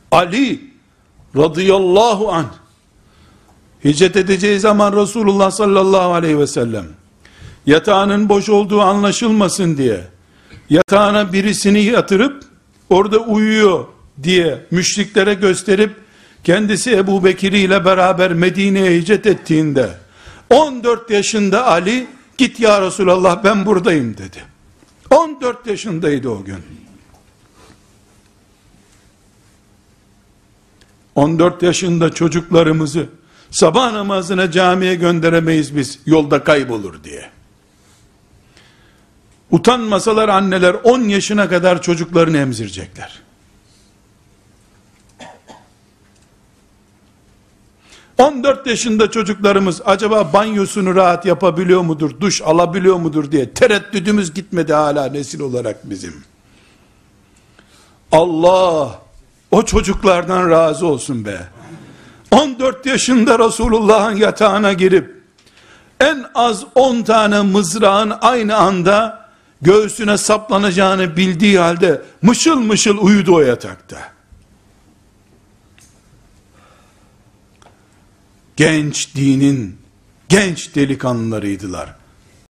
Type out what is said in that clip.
Ali radıyallahu anh hicret edeceği zaman Resulullah sallallahu aleyhi ve sellem yatağının boş olduğu anlaşılmasın diye yatağına birisini yatırıp orada uyuyor diye müşriklere gösterip kendisi Ebu Bekir ile beraber Medine'ye hicret ettiğinde 14 yaşında Ali, git ya Resulallah ben buradayım dedi. 14 yaşındaydı o gün. 14 yaşında çocuklarımızı sabah namazına camiye gönderemeyiz biz, yolda kaybolur diye. Utanmasalar anneler 10 yaşına kadar çocuklarını emzirecekler. 14 yaşında çocuklarımız acaba banyosunu rahat yapabiliyor mudur, duş alabiliyor mudur diye tereddüdümüz gitmedi hala nesil olarak bizim. Allah o çocuklardan razı olsun be. 14 yaşında Resulullah'ın yatağına girip en az 10 tane mızrağın aynı anda göğsüne saplanacağını bildiği halde mışıl mışıl uyudu o yatakta. Genç dinin genç delikanlılarıydılar.